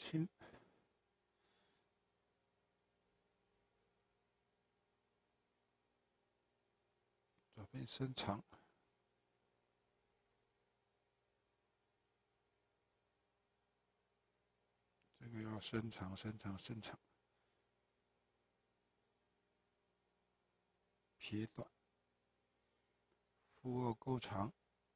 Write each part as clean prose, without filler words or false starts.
轻，左边伸长，这个要伸长，伸长，伸长，撇短，负二勾长。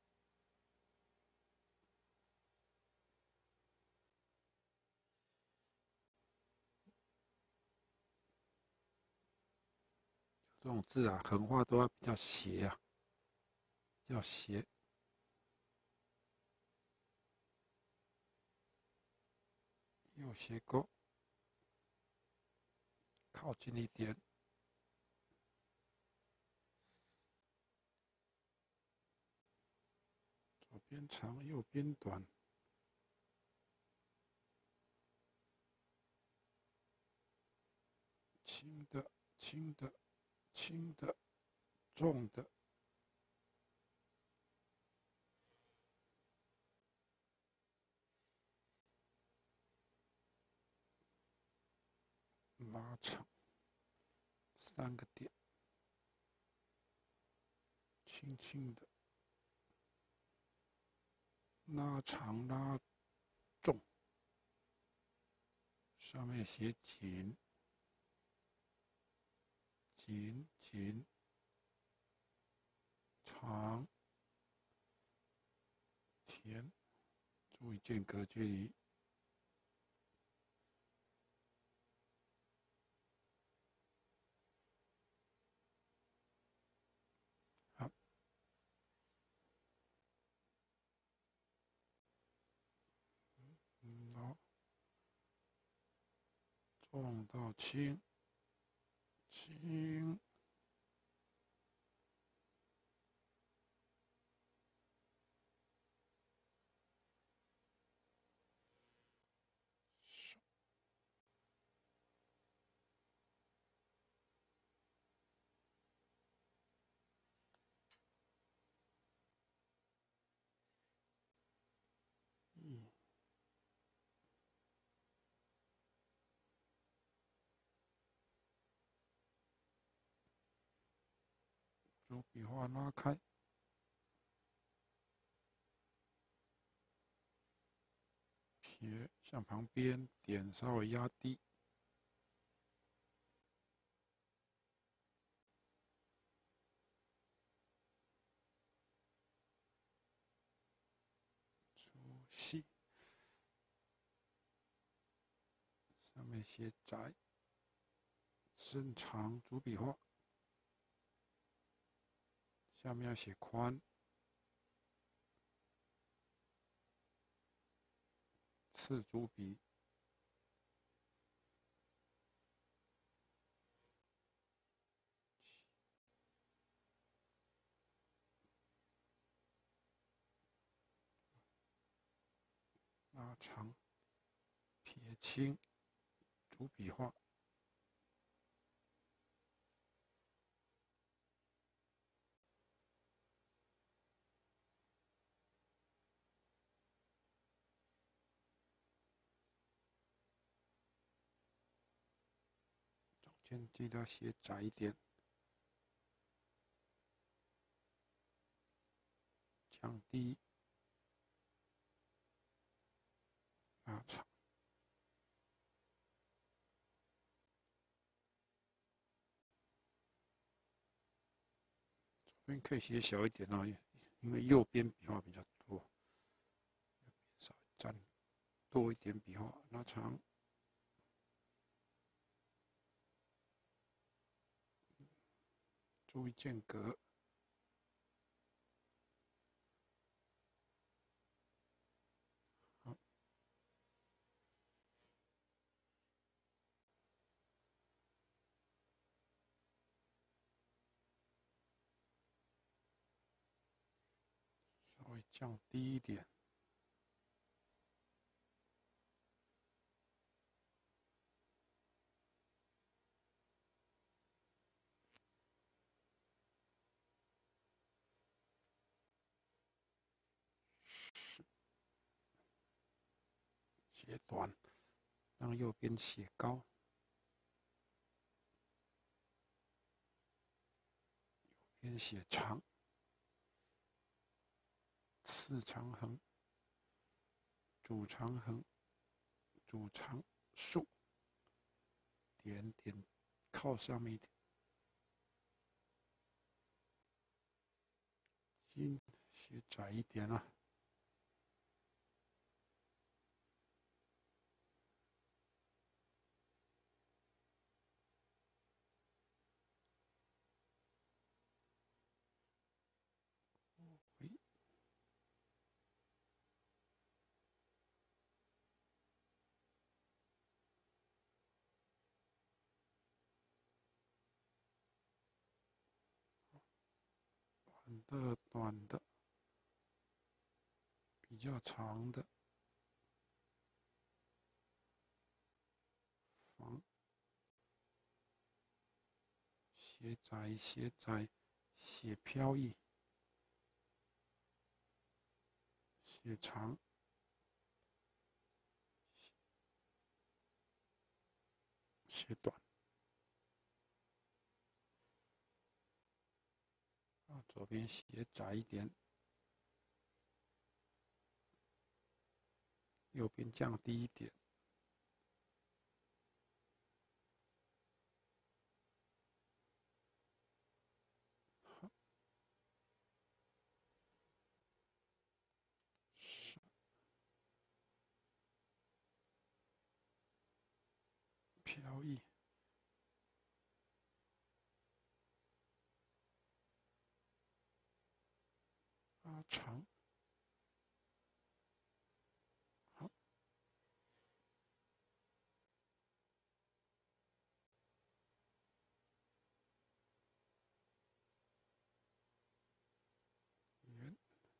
这种字啊，横画都要比较斜啊，要斜。右斜勾，靠近一点，左边长，右边短，轻的，轻的，轻的，重的。拉长3个点，轻轻的拉长拉重，上面写紧，紧紧，长，甜，注意间隔距离。好，好，重到轻，轻。主笔画拉开，撇向旁边，点稍微压低，粗细，上面写窄，伸长主笔画，下面要写宽，次主笔。拉长，撇轻，主笔画，中间记得写窄一点，降低，拉长。左边可以写小一点哦，因为右边笔画比较多，稍微占多一点笔画，拉长，注意间隔。好，稍微降低一点。写短， 让右边写高，右边写长，次长横，主长横，主长竖，点点靠上面一点，金写窄一点啊。短的、短的，比较长的，方，写窄、写窄，写飘逸，写长，写短。左边写窄一点，右边降低一点。飘逸，长，好，圆，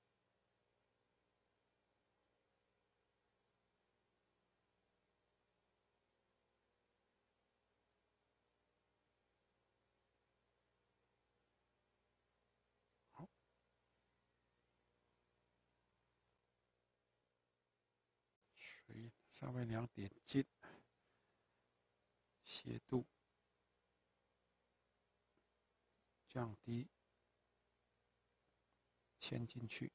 好，水上面2点金，斜度降低，嵌进去。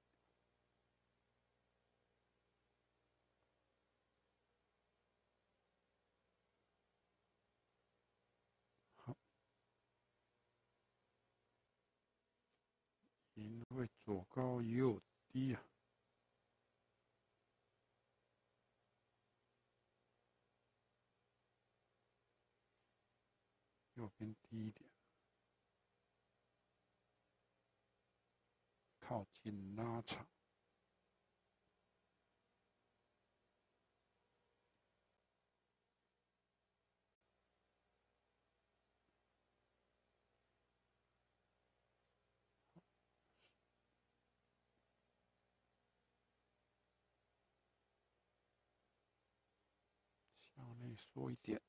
好，因为左高右低啊。右边低一点，靠近拉长，向内缩一点。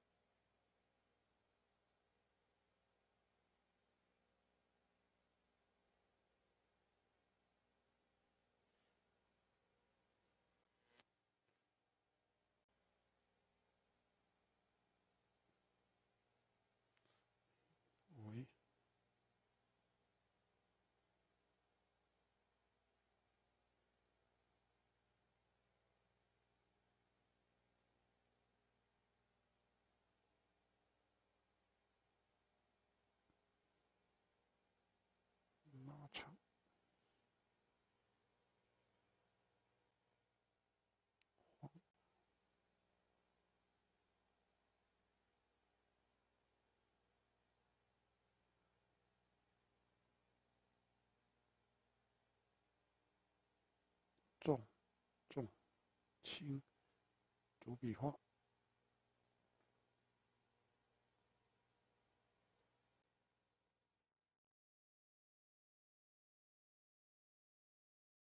喂，拉长，重重轻，主笔画。